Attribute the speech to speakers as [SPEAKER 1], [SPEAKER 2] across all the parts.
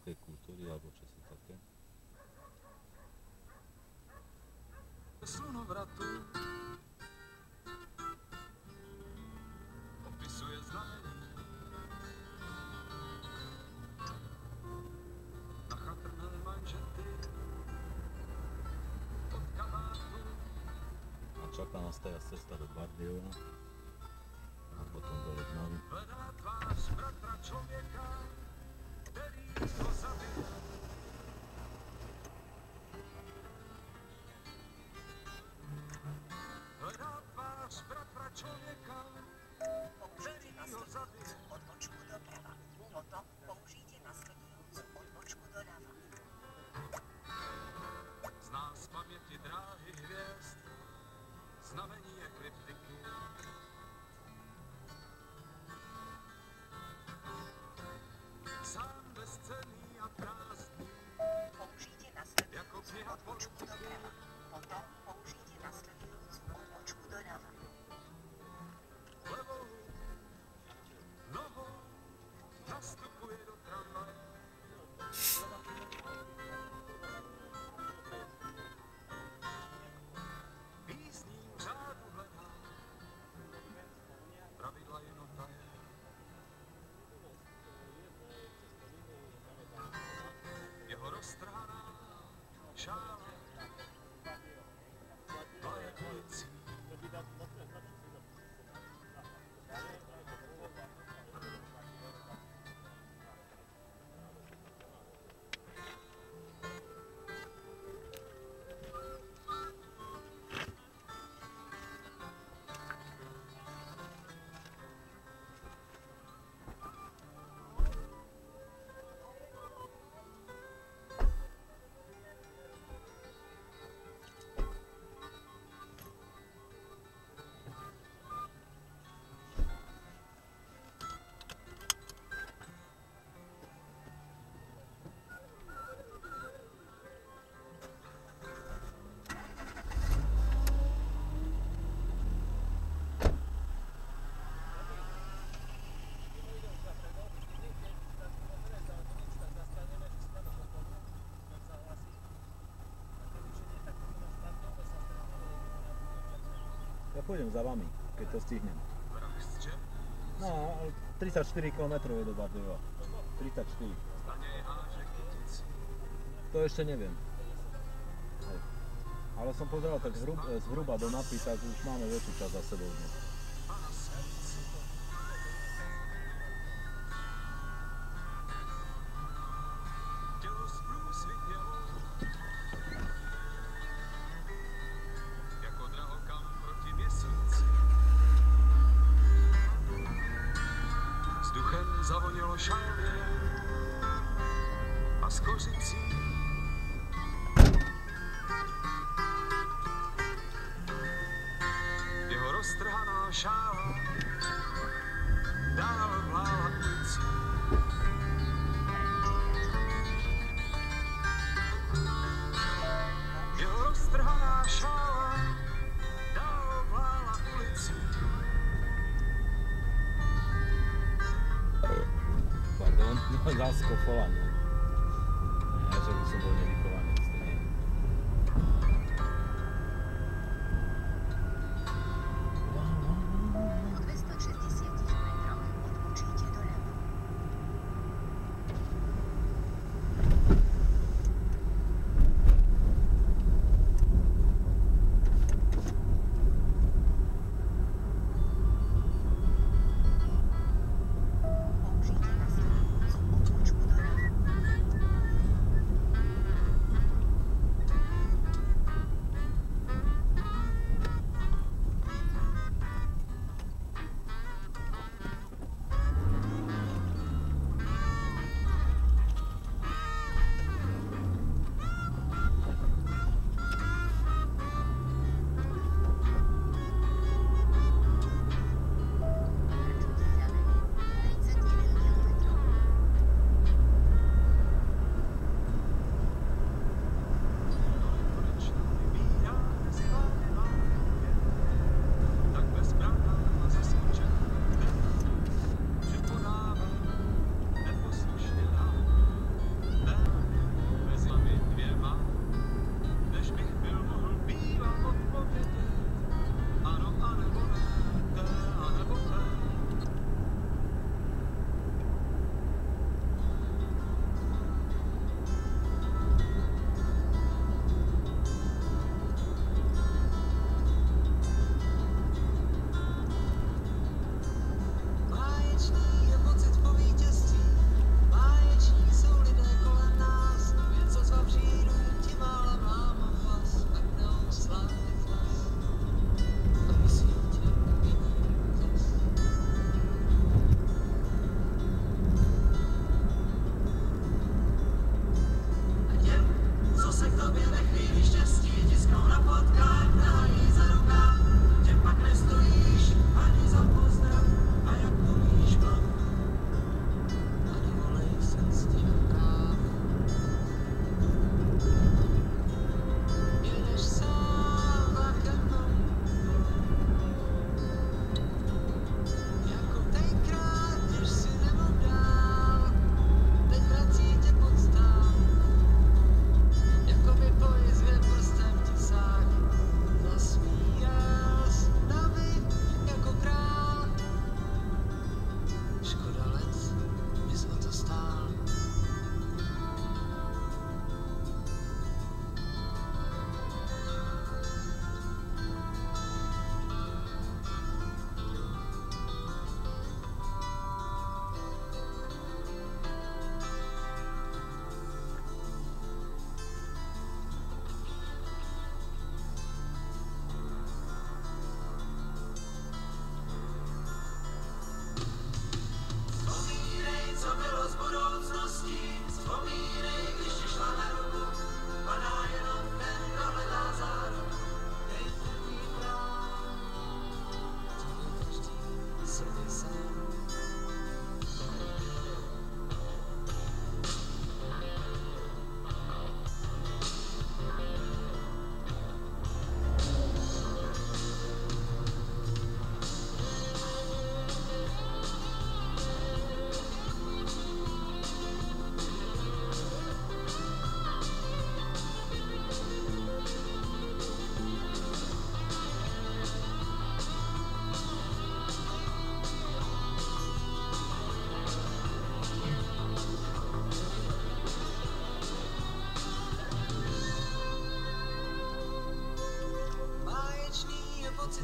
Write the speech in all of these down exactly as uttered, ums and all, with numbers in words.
[SPEAKER 1] slovenskej kultúry, alebo čo si také.
[SPEAKER 2] Slunovratu opisuje znamení na chatrné manžety od kabátu.
[SPEAKER 1] A čaká nás teraz cesta do Bardejova a potom do Letnavy.
[SPEAKER 2] Hledá tvář bratra člověka, který ho zabil. Hledá tvář bratra člověka, který ho zabil.
[SPEAKER 3] Odbočku doprava. Potom použijte nasledujúcu odbočku doľava.
[SPEAKER 2] Zná z paměti dráhy hvězd, znamení ekliptiky. Sám bezcenný a prázdný,
[SPEAKER 3] Použijte
[SPEAKER 2] jako
[SPEAKER 3] nasledujúcu
[SPEAKER 2] kniha
[SPEAKER 3] odbočku
[SPEAKER 2] politiky.
[SPEAKER 3] doprava. Potom použijte nasledujúcu odbočku doľava.
[SPEAKER 2] Levou nohou nastupuje do tramvaje. Písním řádu hledá, pravidla jednota je. Jeho roztrhaná šála baje ulicí.
[SPEAKER 1] Ja pôjdem za vami, keď to stihnem.
[SPEAKER 2] Vrah z čer,
[SPEAKER 1] No, ale tridsaťštyri kilometrov je do Bardejova. tridsaťštyri.
[SPEAKER 2] na nej háže kytici.
[SPEAKER 1] To ešte neviem. Hej. Ale som pozeral tak zhrub, zhruba do mapy, tak už máme väčší čas za sebou dnes.
[SPEAKER 2] A na srdci tělo zprůsvitnělo jako drahokam proti měsíci. Vzduchem zavonilo šalvě a s kořicí. Jeho roztrhaná šála dál vlála ulicí. Jeho roztrhaná šála dál vlála ulicí.
[SPEAKER 1] Pardon, zás kofola, no. Ne, že by som bol nevychovaný, to nie.
[SPEAKER 3] Po dvestošesťdesiat metroch odbočíte doľava. Použijte nasledujúcu odbočku doľava.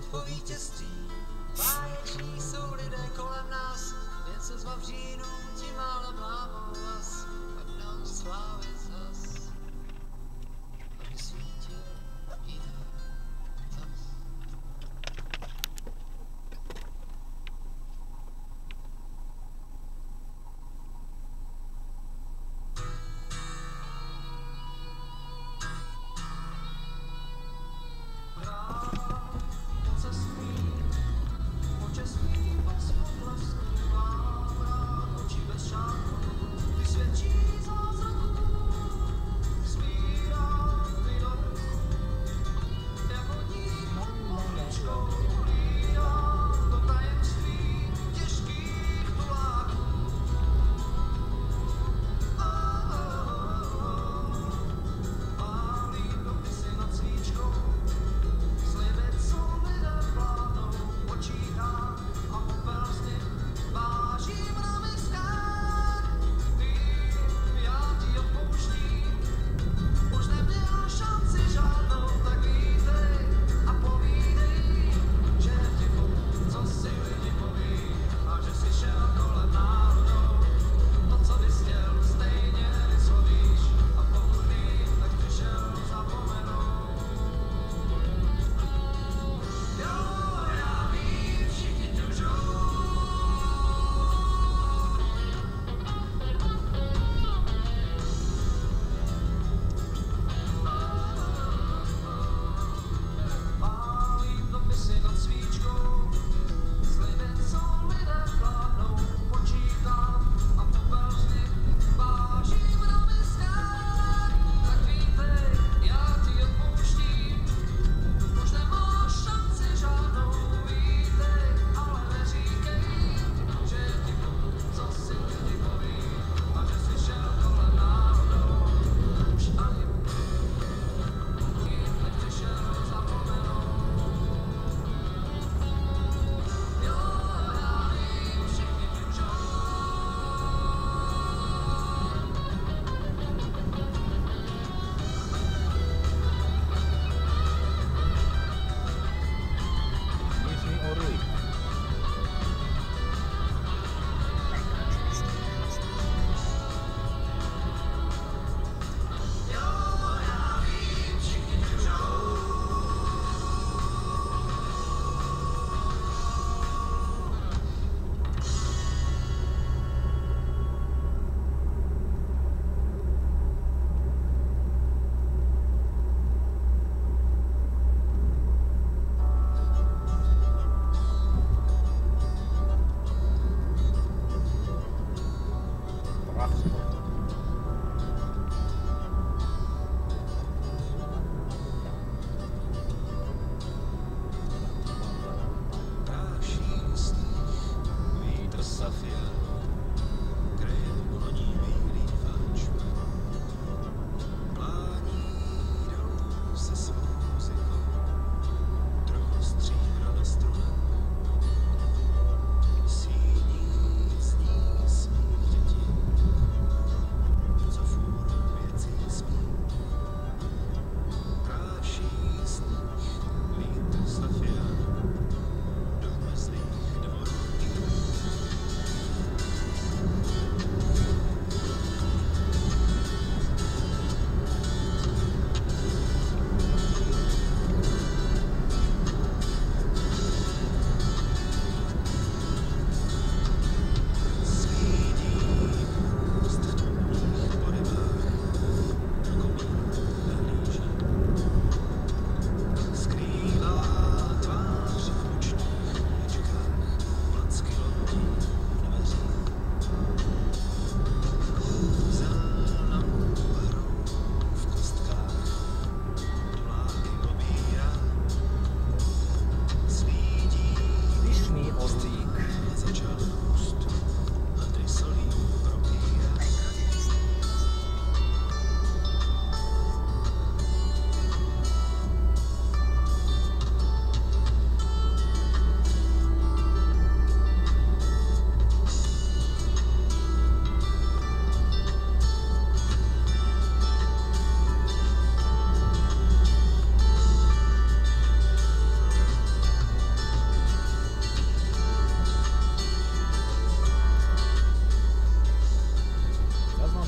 [SPEAKER 2] po vítězství. Báječní jsou lidé kolem nás, jen se z vavřínů ti málem lámou vás, pak jdou slávy zas, aby svítil jiný zas.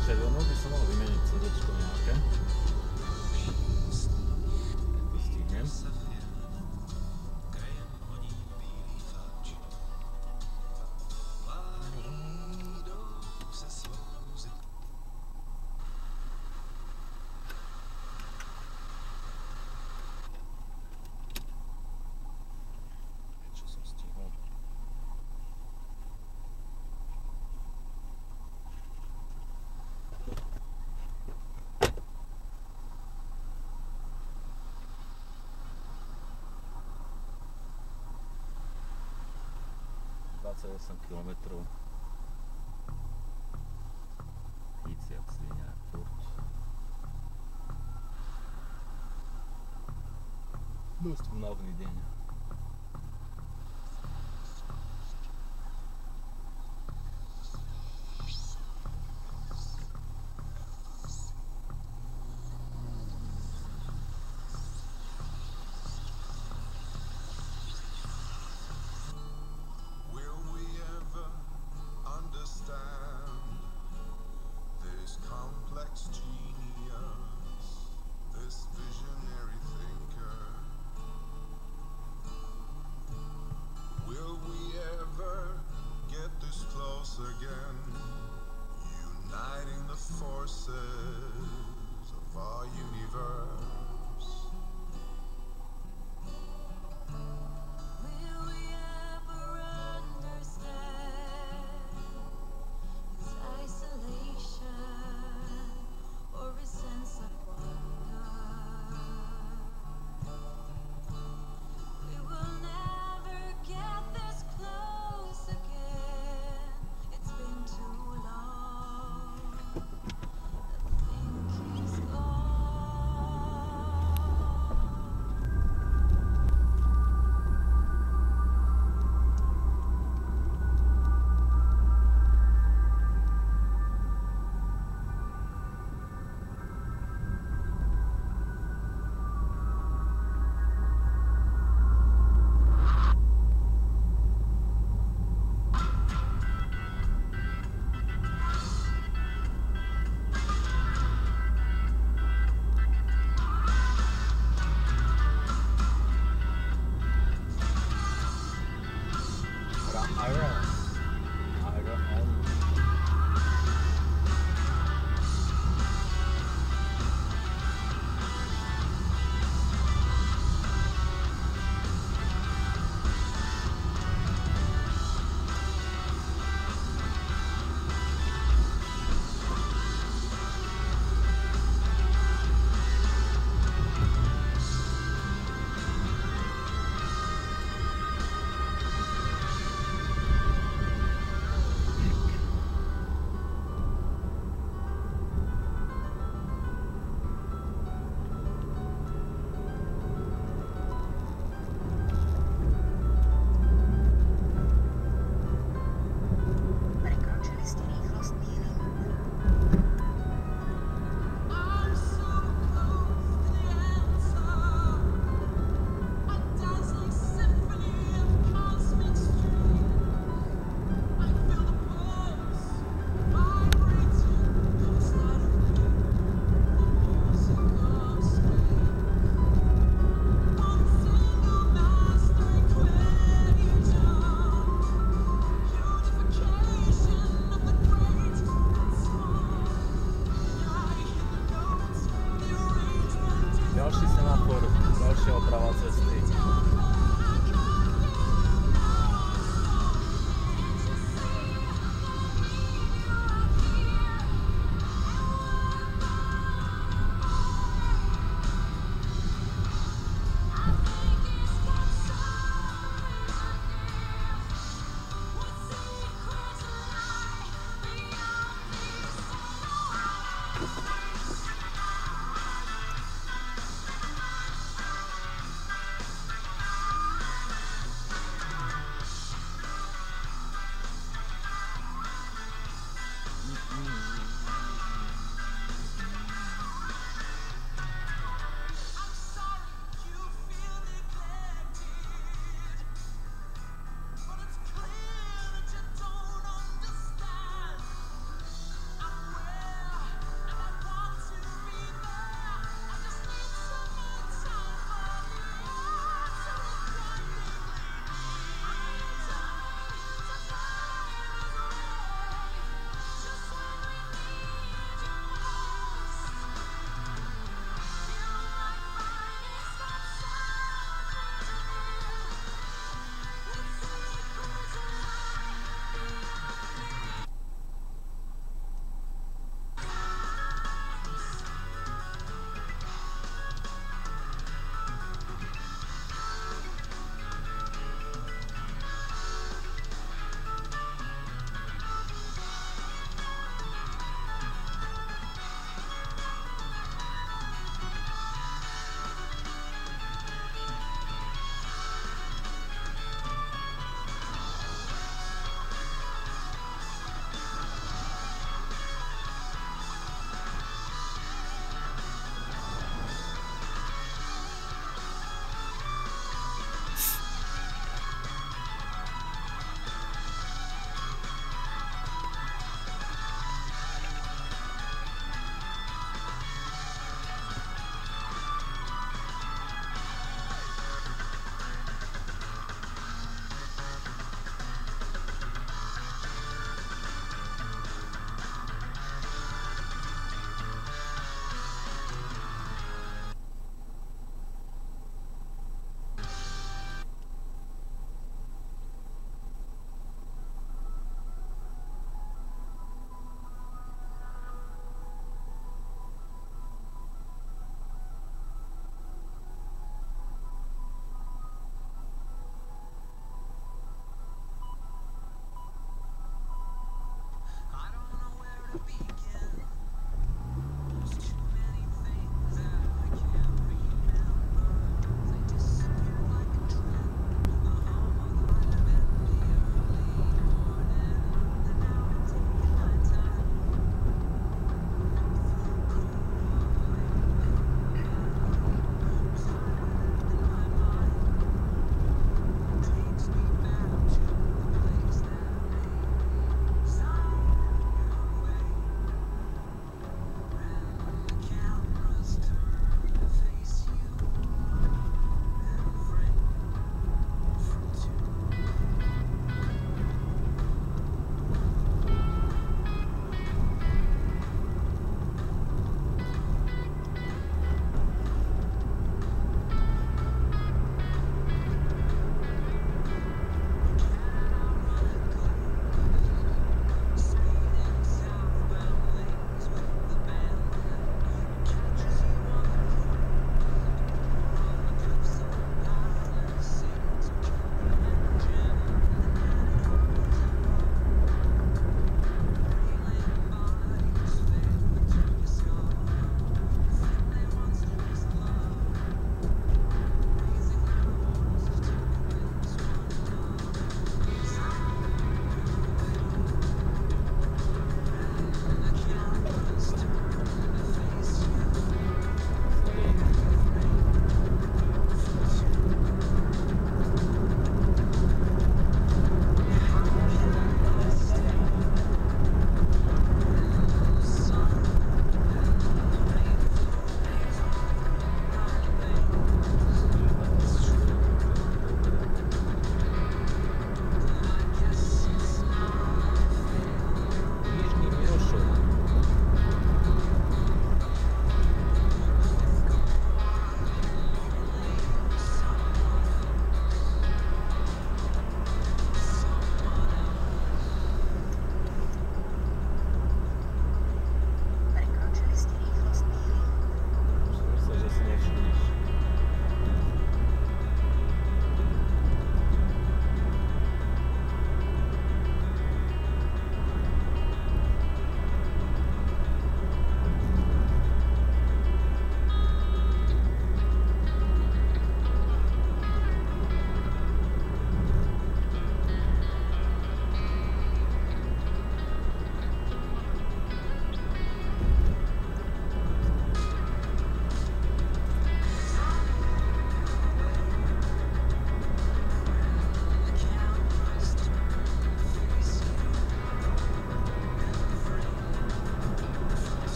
[SPEAKER 1] červenú by som mal vymeniť cedečko nejaké. Keď stihnem. Čo som stihol? dvadsaťosem kilometrov. Nic jak svinia, furt. Dosť unavný deň.
[SPEAKER 4] Will we ever understand this complex genius, this visionary thinker? Will we ever get this close again, uniting the forces of our universe?
[SPEAKER 5] Will we ever understand this isolation or a sense of wonder? We will never get this close again. It's been too long. The thinking's gone.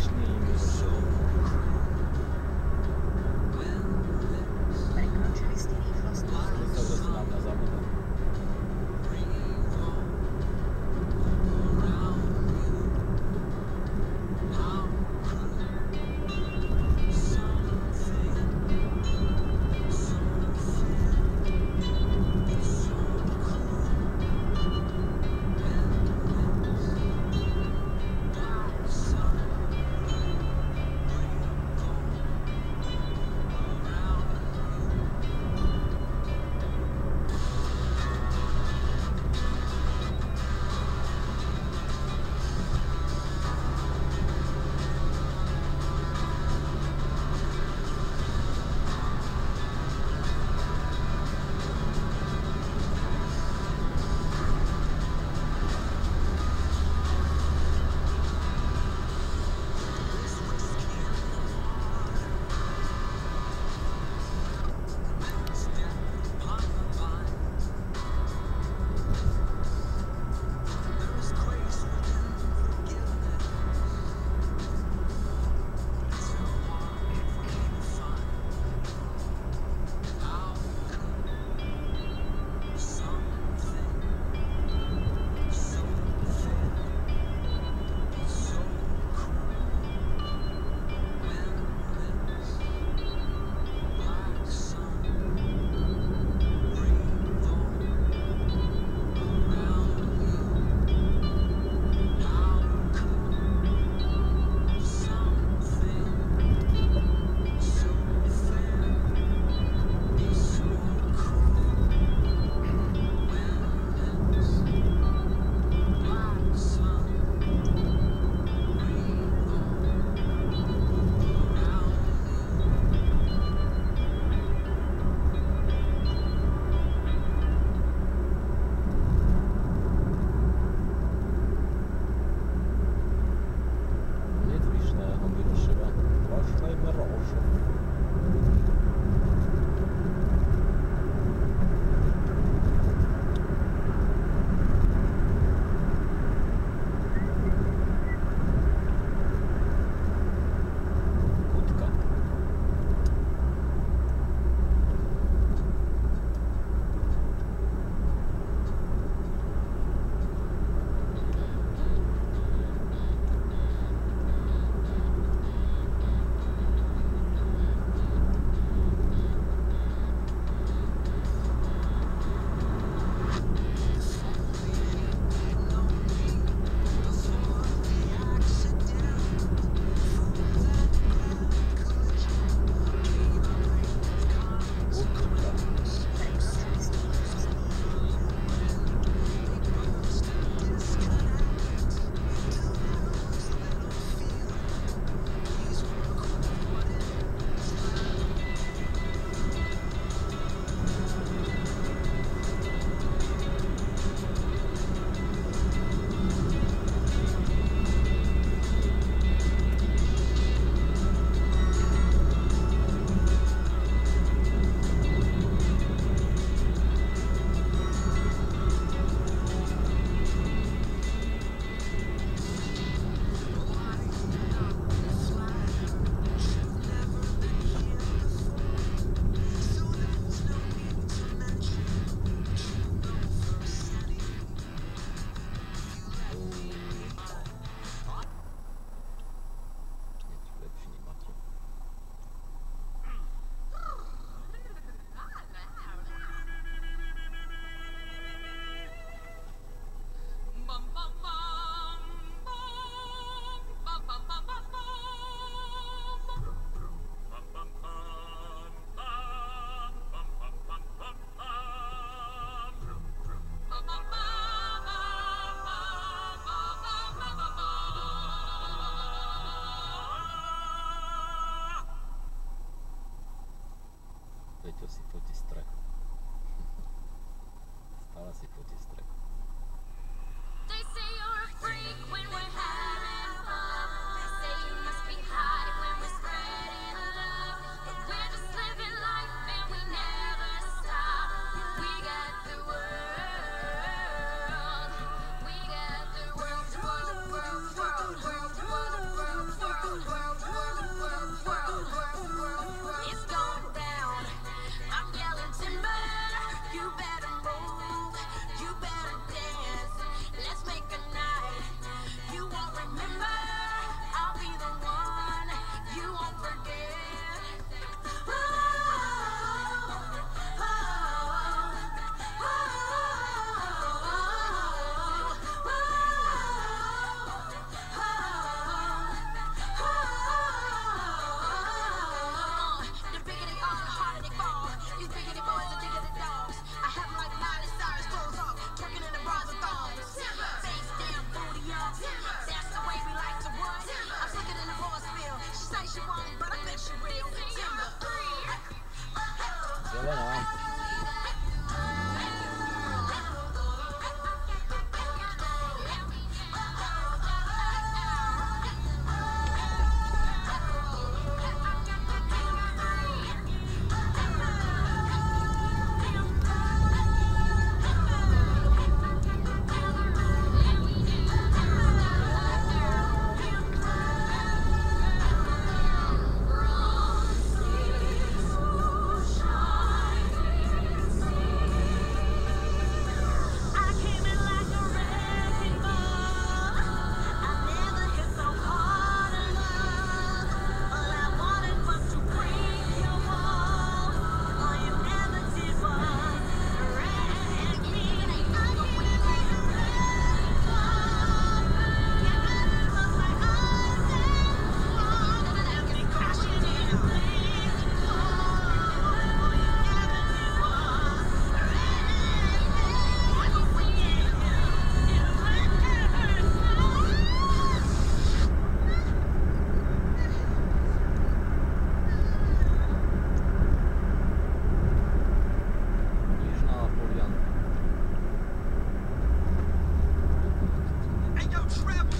[SPEAKER 1] Strasznie im ruszyło.
[SPEAKER 3] Przekroczyli styl i frost.
[SPEAKER 1] Cały czas mam na zawodach. Peťo si fotí strechu. Stále si fotí strechu.
[SPEAKER 5] They say you're a freak when we're having fun. They say you must be high when we're spreading love. But we're just living life and we never stop. We got the world. We got the world, world, world, world, world, world, world, world.
[SPEAKER 3] she want, but I think she real. Timber.
[SPEAKER 1] Zielona.
[SPEAKER 5] I came in like a wrecking ball. I never hit so hard enough. All I wanted was to break your wall. All you ever did was wreck me. I came in like a wrecking ball. Your eyes was like ice and salt. Left me crashing in a blazing fall. All you ever did was wreck me. I was seeing you in reverse.
[SPEAKER 1] Južná Poliana.
[SPEAKER 2] Hey, yo, Treble.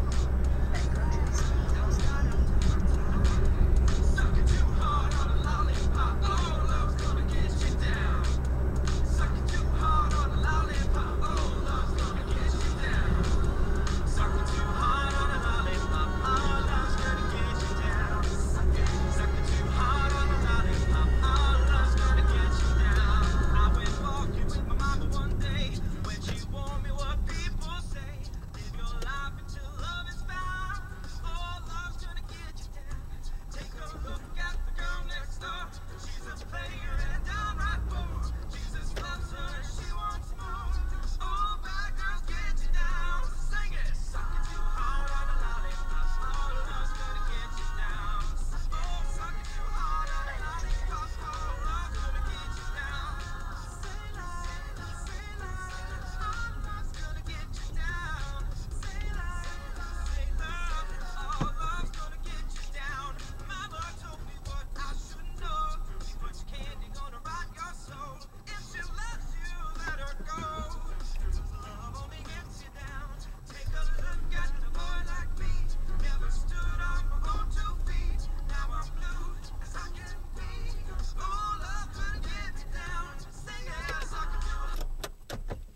[SPEAKER 2] Sucking too hard on a lollipop. Oh, love's gonna get you down. Sucking too hard on a lollipop. Oh, love's gonna get you down. Sucking too hard on a lollipop. Oh, love's gonna get you down. Sucking too hard on a lollipop. Oh, love's gonna get you down. I went walking with my mama one day when she warned me what people say. Live your life until love is found. Oh, love's gonna get you down. Take a look at the girl next door. She's a player and downright bored. Jesus loves her and she wants more. Oh, bad girls get you down. Sing it. Sucking too hard on a lollipop. Oh, love's gonna get you down. Oh, sucking too hard on a lollipop. Oh, love's gonna get you down. Say love, say love. Oh, love's gonna get you down. Say love, say love. Oh, love's gonna get you down. Mama told me what I should know. She puts candy gonna rot your soul. If she loves you, let her go. 'Cause love only gets you down. Take a look at a boy like me. Never stood on my own two feet. Now I'm blue as I can be. Oh, love gonna get me down. Sing it, sucking too hard.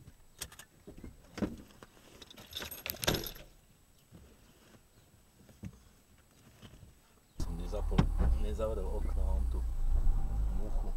[SPEAKER 1] Som nezapol, nezavrel okno, mám tu muchu.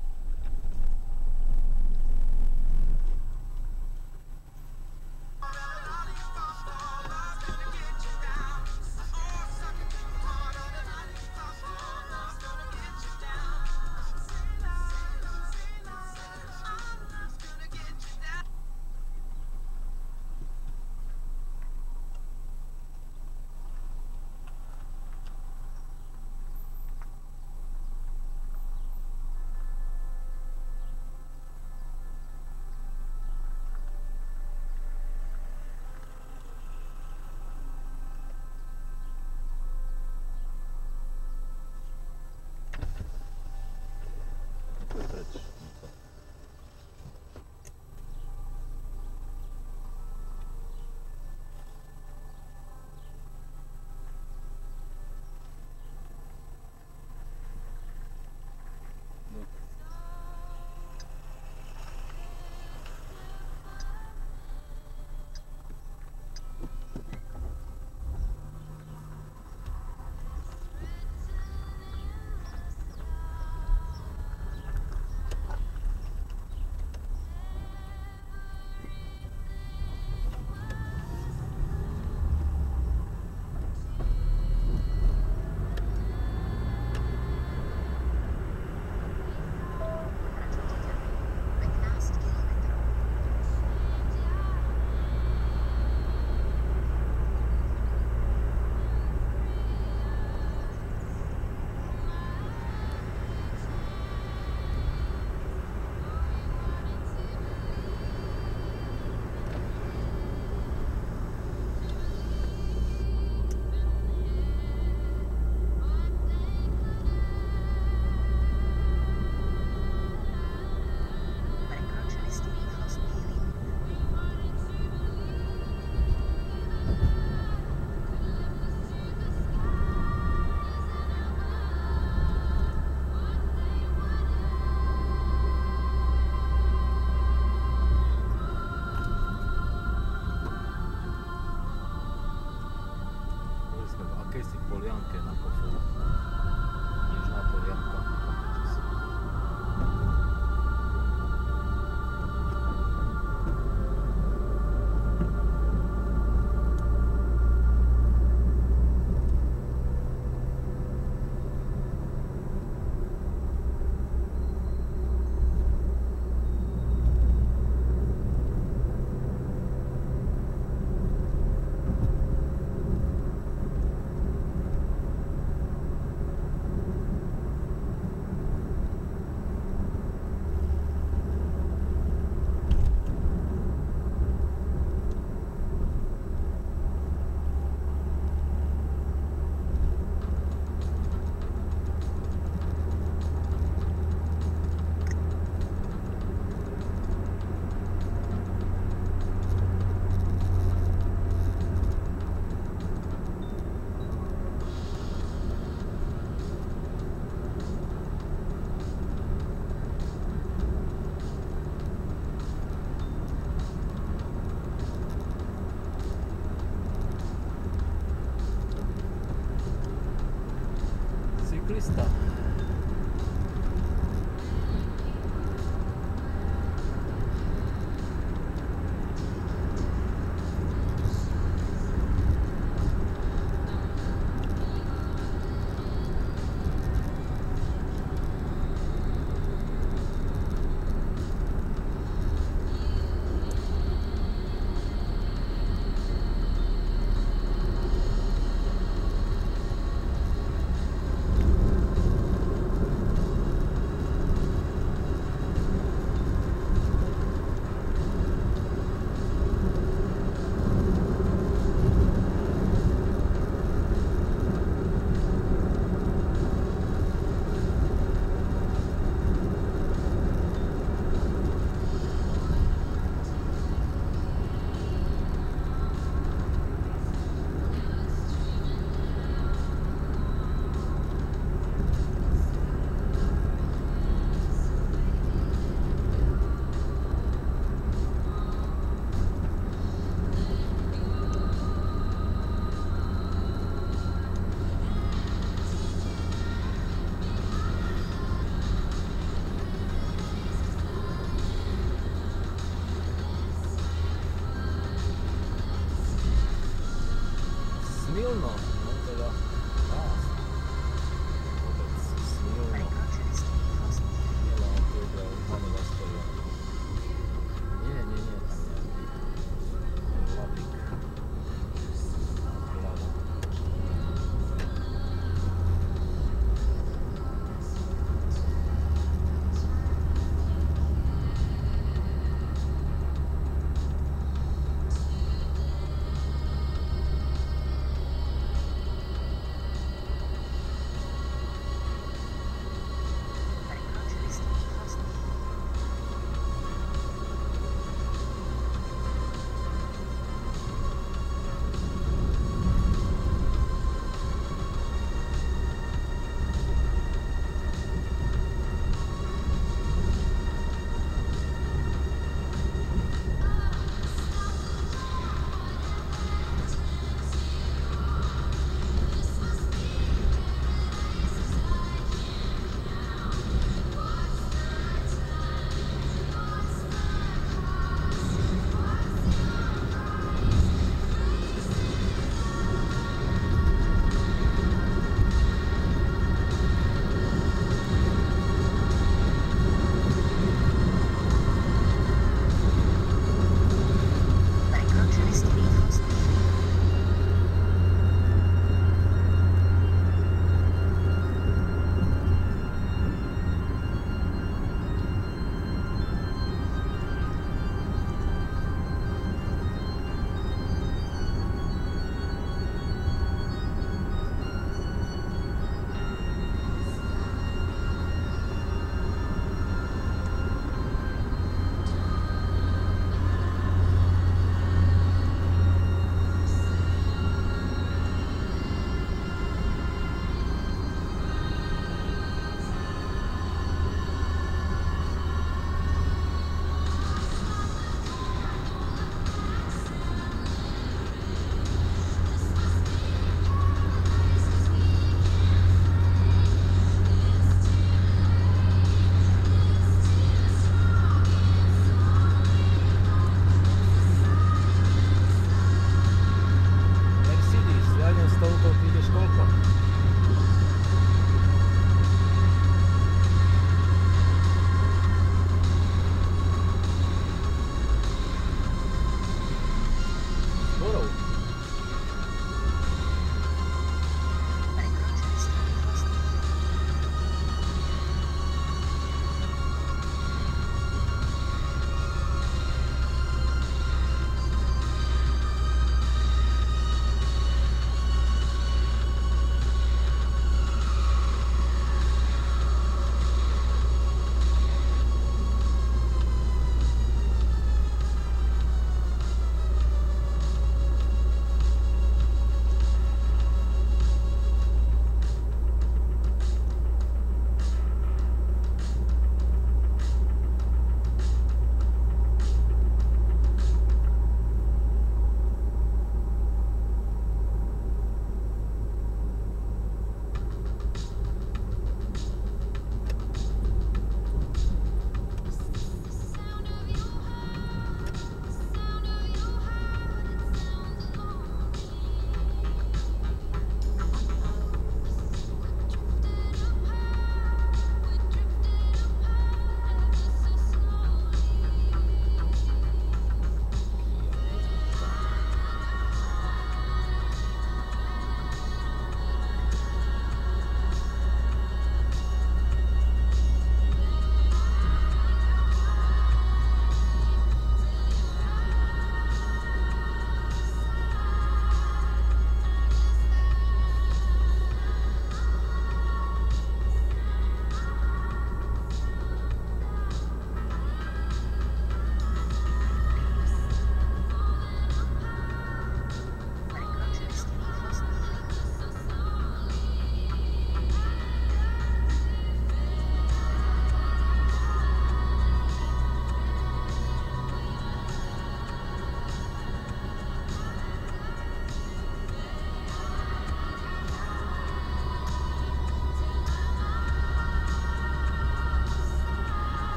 [SPEAKER 1] stojanke na kofru, niż na poliankach. Cyklista.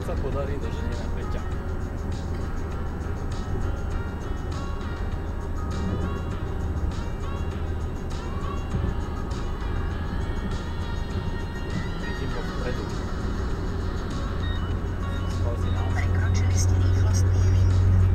[SPEAKER 1] sa podarí, doženieme Peťa. Vidím ho vpredu. Spal si nás.
[SPEAKER 3] Prekročili ste rýchlostný limit.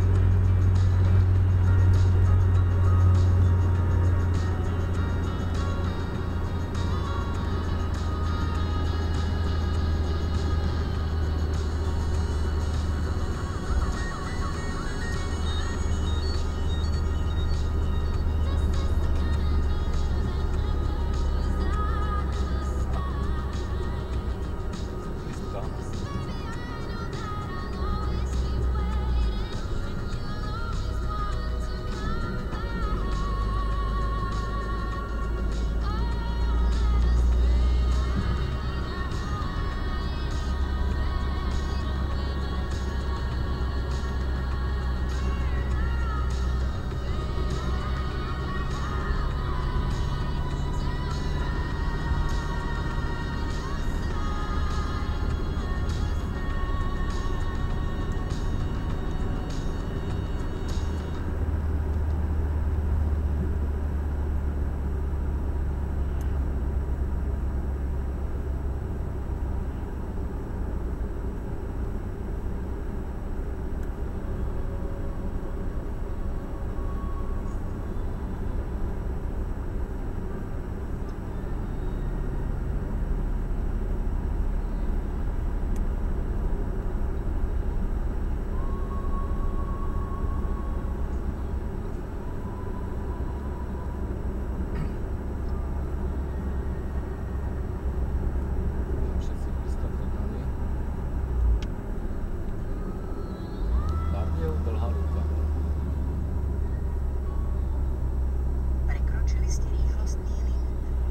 [SPEAKER 3] Prekročili ste rýchlostný limit.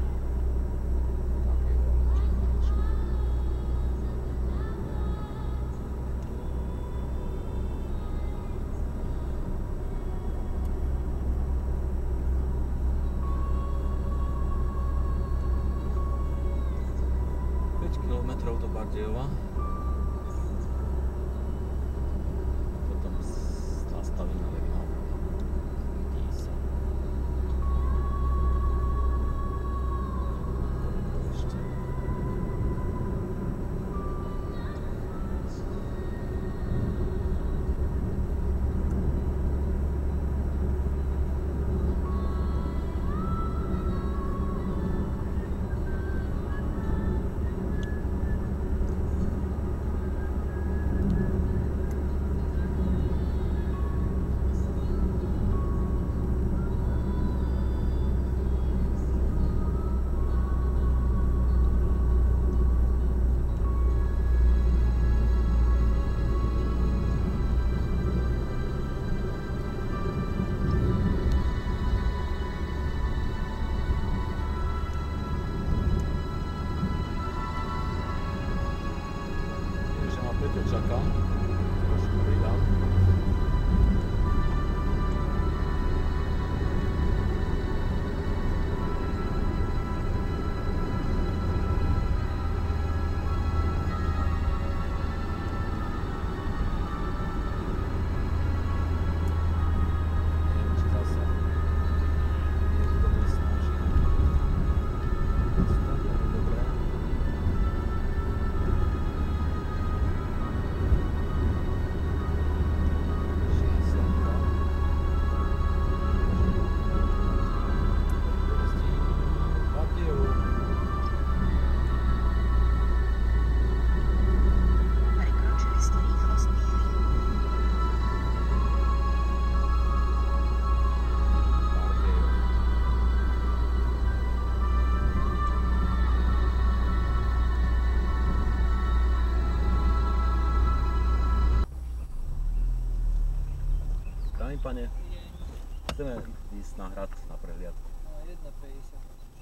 [SPEAKER 1] päť kilometrov do Bardejova. Potom nastavíme legnál. Vidí sa. Ešte. Peťo čaká, trošku pridám. Neviem, či zase niekto nesnaží. Stavíme dobre.
[SPEAKER 3] Prekročili ste rýchlostný limit.
[SPEAKER 1] Dámy pane, chceme ísť na hrad na prehliadku.
[SPEAKER 2] jedna päťdesiat.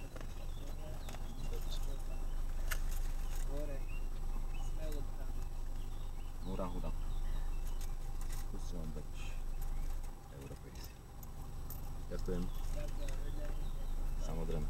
[SPEAKER 2] Hore. Smelo tam.
[SPEAKER 1] Múra huda. Skúste vám dať euro päťdesiat. Ďakujem. Samozrejme.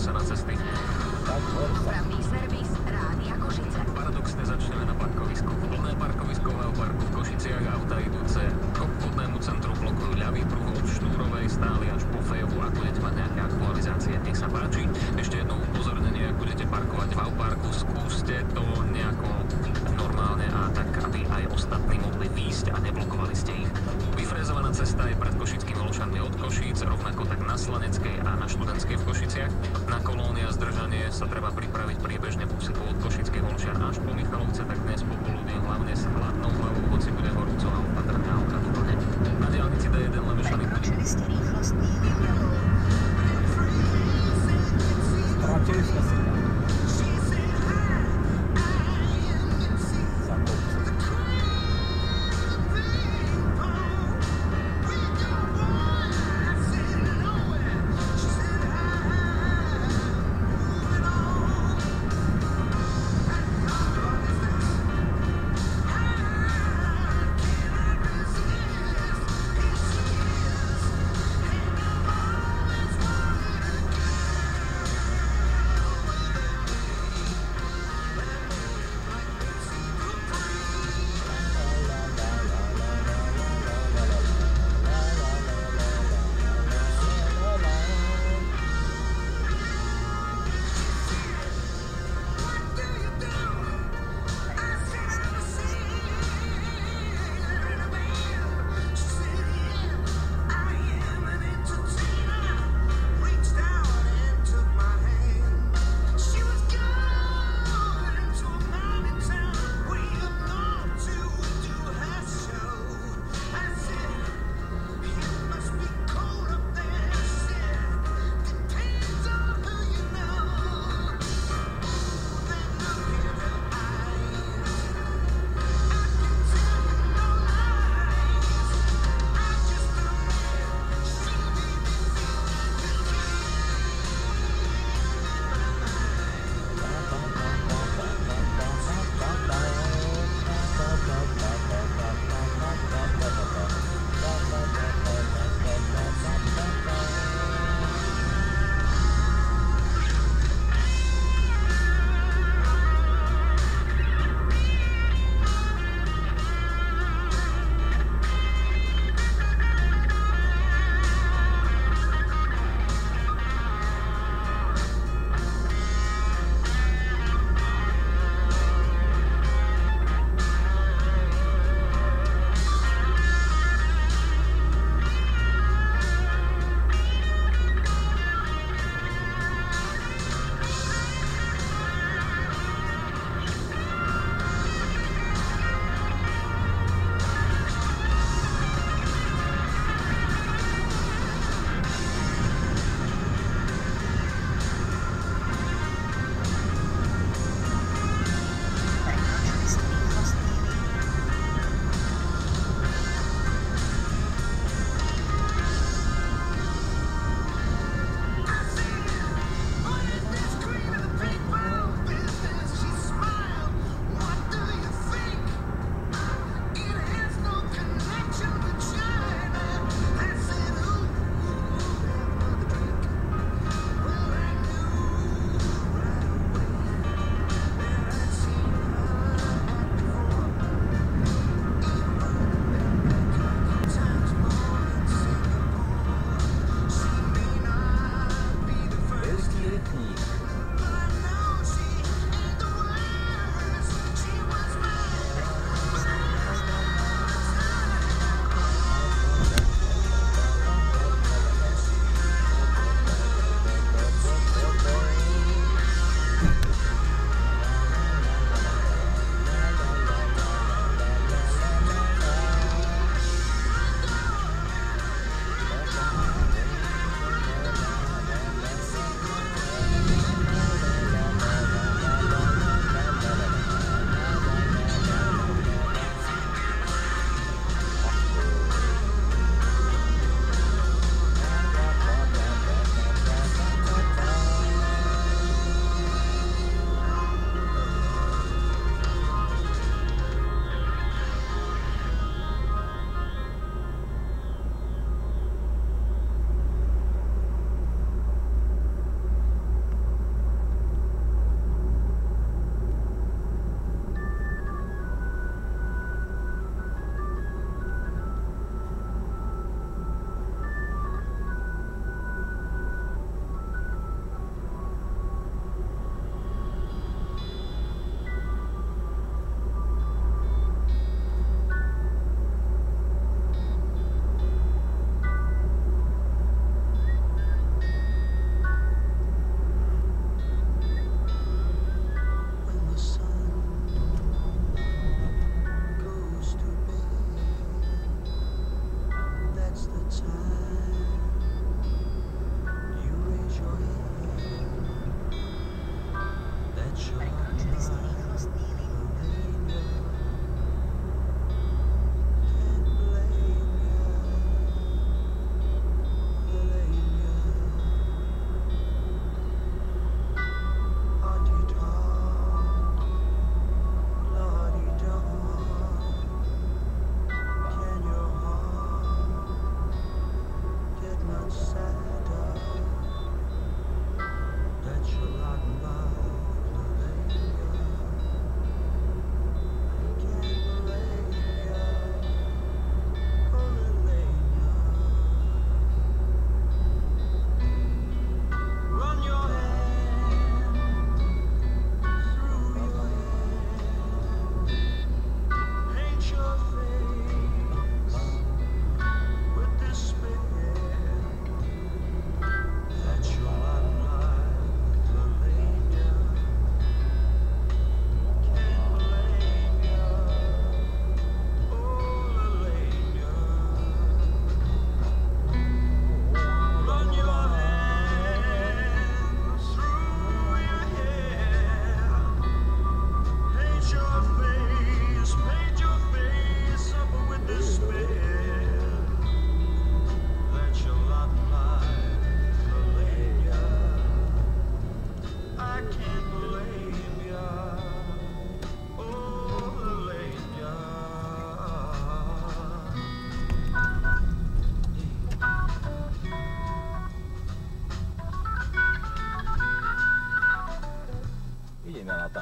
[SPEAKER 6] sa na cesty.
[SPEAKER 1] Tak, hor sa.
[SPEAKER 3] Dopravný servis Rádia Košice.
[SPEAKER 6] Paradoxne začneme na parkovisku. Plné parkoviskového parku v Košiciach auta idúce k obchodnému centru blokujú ľavý pruh od Štúrovej stáli až po Fejovu. Ak budete mať nejaké aktualizácie, nech sa páči. Ešte jedno upozornenie, ak budete parkovať v Auparku, skúste to nejako normálne a tak, aby aj ostatní mohli výjsť a neblokovali ste ich. Vyfrézovaná cesta je pred Košickými Olšanmi od Košíc, rovnako tak na Slaneckej a na Študentskej v Košiciach. Na kolónia zdržanie sa treba pripraviť priebežne busikou od Košických Olšan až po Michalovce, tak dnes popoludne hlavne s hladnou hlavou, hoci bude horúco a opatrné auta v plne. Na diaľnici dé jeden Lemešaný bude.
[SPEAKER 3] Prekročili ste rýchlostný limit.
[SPEAKER 1] Stratili sme si tam. Za kopcom.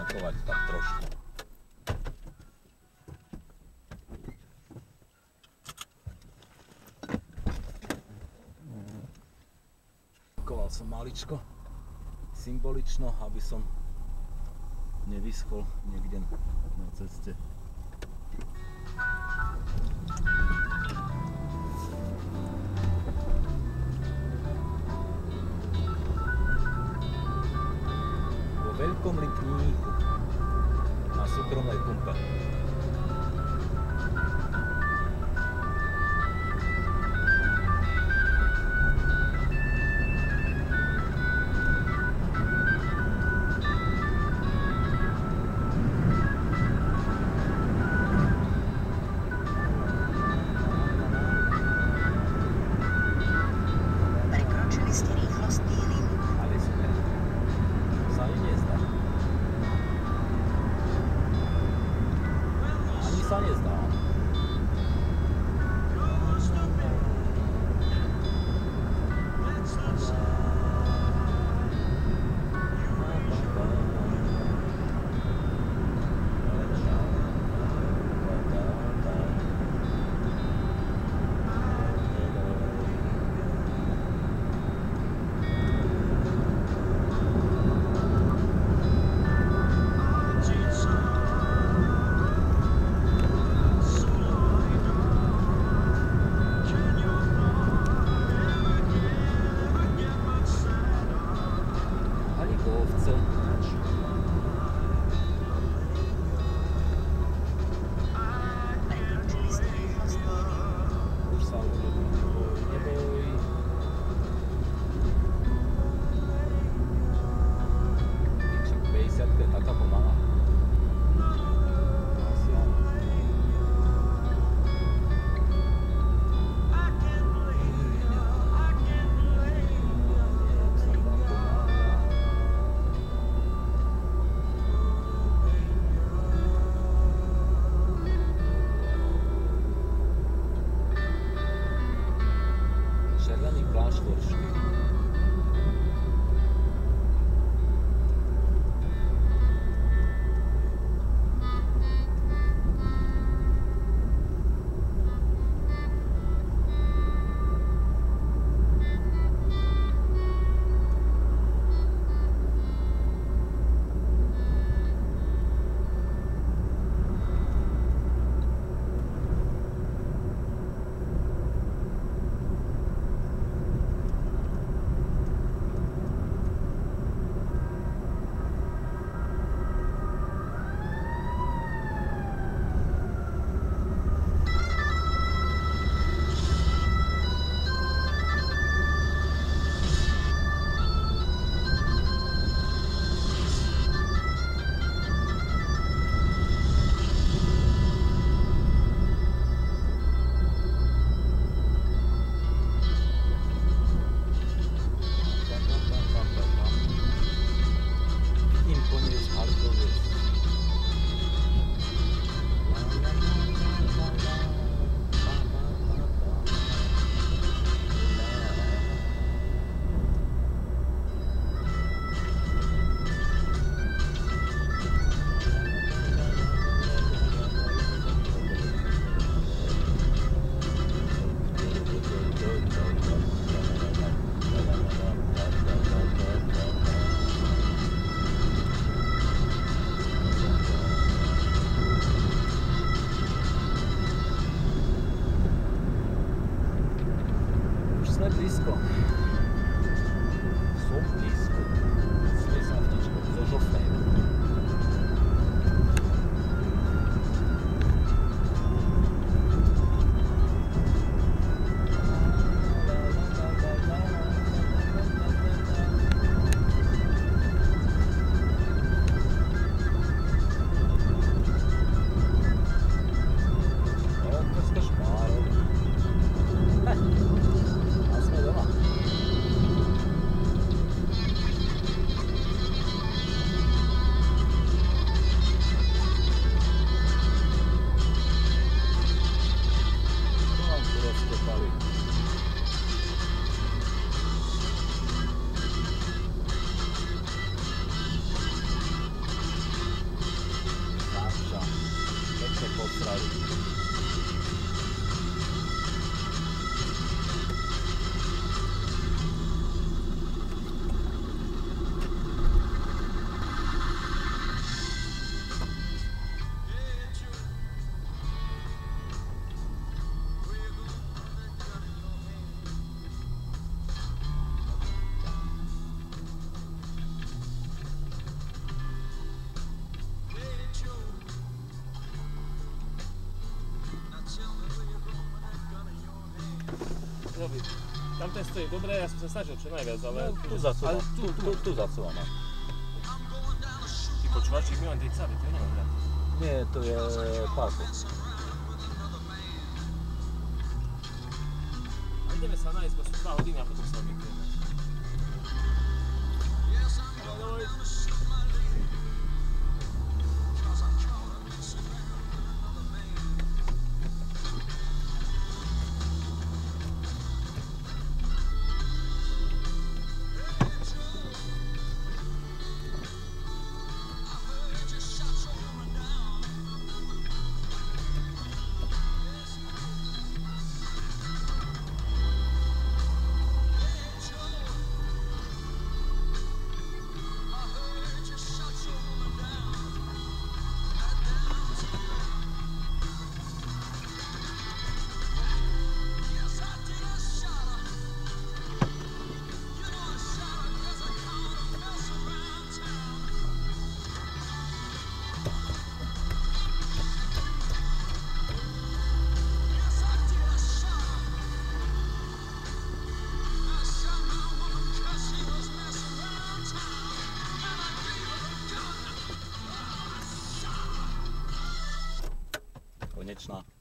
[SPEAKER 1] zaparkovať tak trošku. Parkoval som maličko, symbolično, aby som nevyschol niekde na ceste. Vo veľkom litníku na súkromnej pumpe.
[SPEAKER 3] Prekročili ste rýchlostný limit.
[SPEAKER 1] Ale super. To sa ani nezdá. Ani sa nezdá. Halikovce.
[SPEAKER 3] Prekročili ste rýchlostný limit.
[SPEAKER 1] Už sa uvedú, neboj, neboj. Však päťdesiatka je taká pomalá. Asi áno. Jak som tam pomáhal.
[SPEAKER 7] tam ten stojí dobre, ja som sa snažil čo najviac, ale...
[SPEAKER 1] Tu zacúvam,
[SPEAKER 7] ale
[SPEAKER 1] tu, tu, tu zacúvam.
[SPEAKER 7] Ty počúvaš, že my len tej cavy, to je neviem.
[SPEAKER 1] Nie, to je páko.
[SPEAKER 7] A ideme sa nájsť, bo sú dva hodiny a potom sa obykujeme.
[SPEAKER 1] Konečná.